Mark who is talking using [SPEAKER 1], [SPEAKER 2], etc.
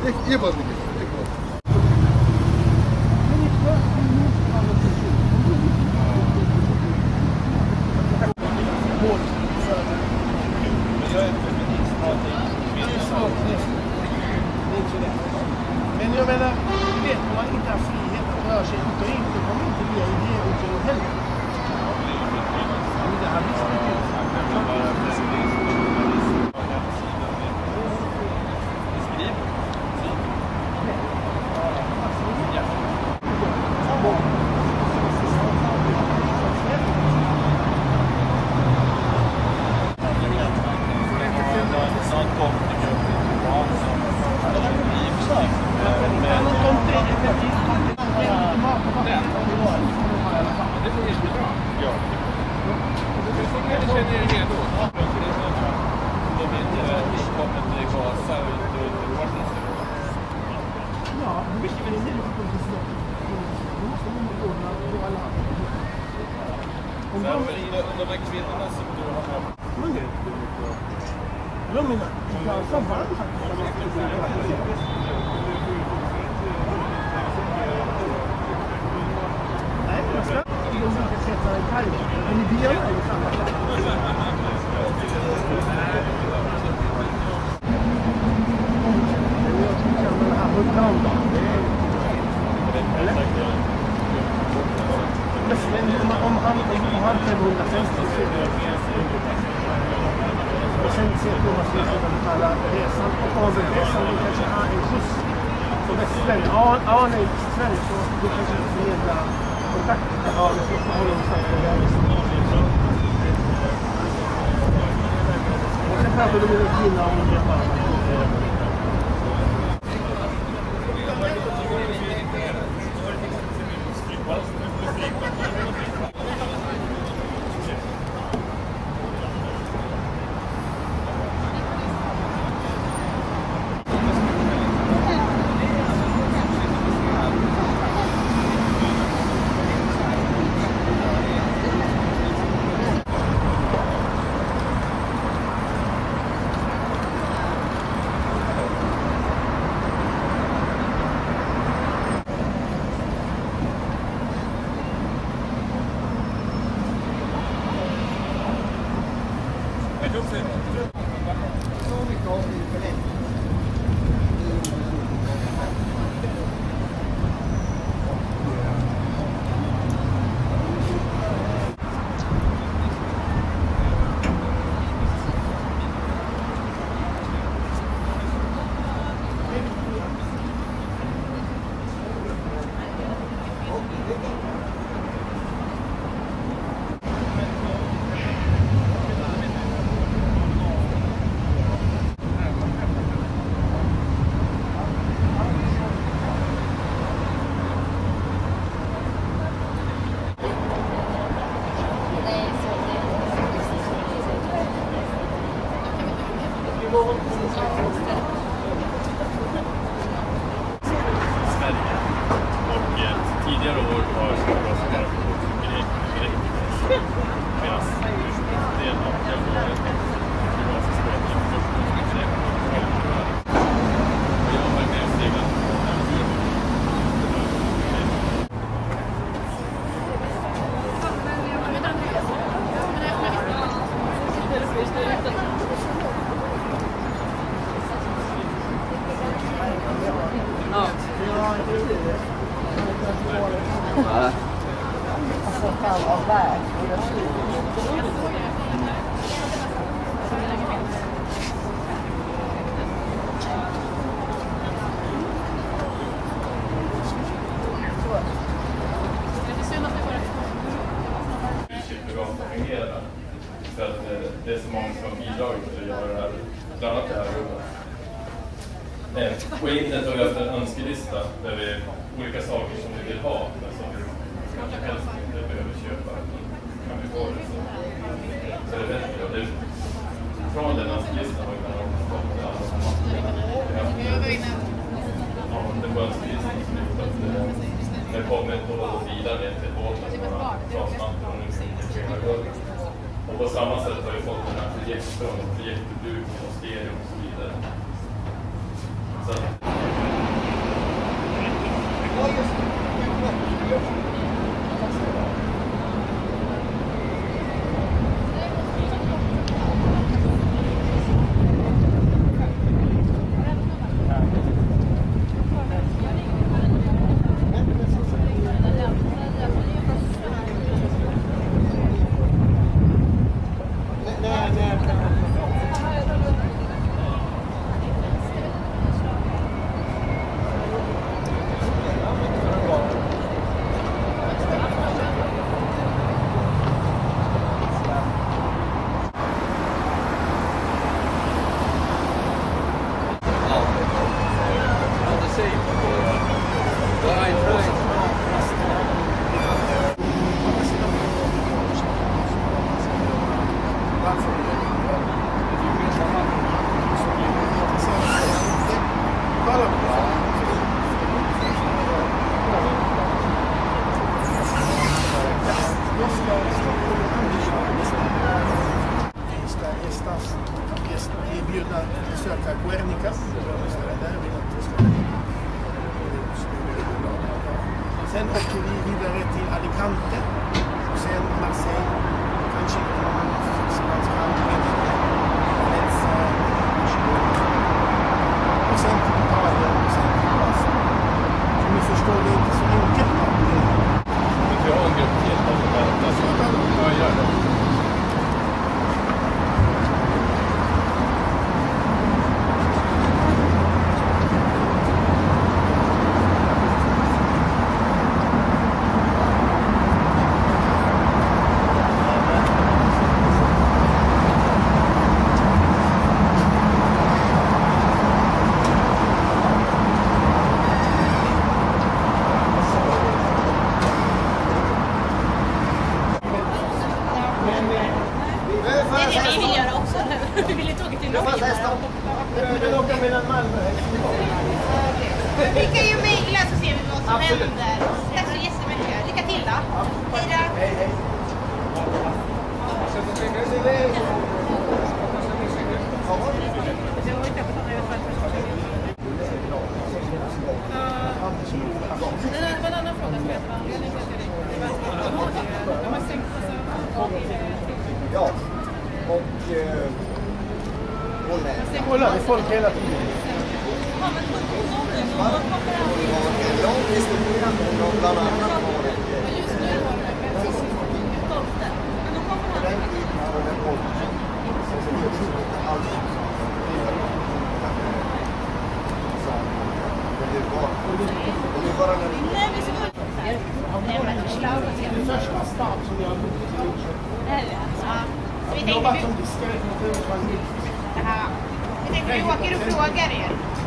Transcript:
[SPEAKER 1] İyi vazgeçti.
[SPEAKER 2] Men jag menar, du vet, om man inte har frihet att röra sig ut och in, då kommer inte det att ge utrymme heller. Det här visst
[SPEAKER 3] de här kvinnorna som du har haft.
[SPEAKER 2] Om han 550 och sen ser du att man ska betala resan och avresan, du kanske har en skjuts på Västsverige. Ja, nej, Sverige, så du kanske inte förmedla kontakt. Ja, det ska ha någonstans på vägen. Och sen pratar du med en kvinna om det bara.
[SPEAKER 3] Tidigare år har jag bara på direkt medan det är att jag var gymnasisk språk och jag var med och seglat.
[SPEAKER 4] Alltså kan vara värd.
[SPEAKER 3] För att det är så många som bidrar till att göra det här, bland annat det här rummet. På internet har vi haft en önskelista där vi olika saker som vi vill ha, men som vi kanske helst inte behöver köpa. Kan vi få det så är det bättre. Och det, från den önskelistan har vi kunnat fått alla som har det var önskelistan som gjort att det kommer på bilar ner till båten som har trasmattor och nu finns det gulv. Och på samma sätt har vi fått den här projektorn, projektorduken och stereo och så vidare. Så
[SPEAKER 1] Vi kan ju mejla så ser vi vad som händer. Tack så jättemycket. Lycka till då. Hej då.
[SPEAKER 2] Hej, hej.
[SPEAKER 4] Det var en annan fråga som jag var anledning till att jag ringde. De har sänkt
[SPEAKER 5] ja, och
[SPEAKER 2] Kolla, det är folk hela tiden.
[SPEAKER 5] en lång historia om bland annat har det.
[SPEAKER 4] just nu har de precis tomten. Men de kommer från
[SPEAKER 5] Den tiden har den hållit. Det var
[SPEAKER 1] Nej, vi ska nämna förslag.
[SPEAKER 2] Det första stab som jag har gjort.
[SPEAKER 1] Ja. Vi
[SPEAKER 2] Jobbat
[SPEAKER 1] tänkte
[SPEAKER 2] som diskare.
[SPEAKER 1] vi åker och frågar er.